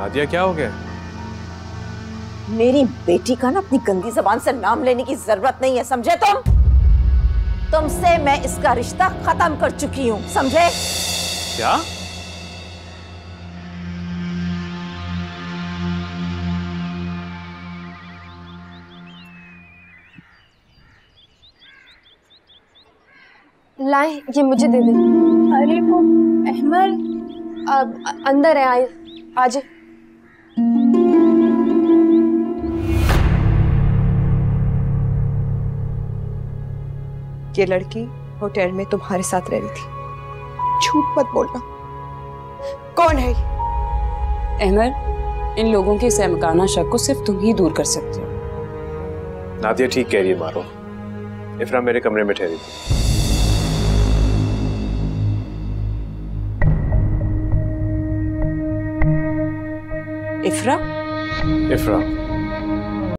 नादिया क्या हो गया? मेरी बेटी का ना अपनी गंदी जबान से नाम लेने की जरूरत नहीं है, समझे तुम? तुमसे मैं इसका रिश्ता खत्म कर चुकी हूं, समझे? क्या? लाए, ये मुझे दे दे। अरे वो अहमद अंदर है, आए आज। ये लड़की होटल में तुम्हारे साथ रह रही थी, झूठ मत बोलना। कौन है? अहमद, इन लोगों के सहमकाना शक को सिर्फ तुम ही दूर कर सकते हो। नादिया ठीक कह रही है मारो। इफ्रा मेरे कमरे में ठहरी थी। इफ्रा? इफ्रा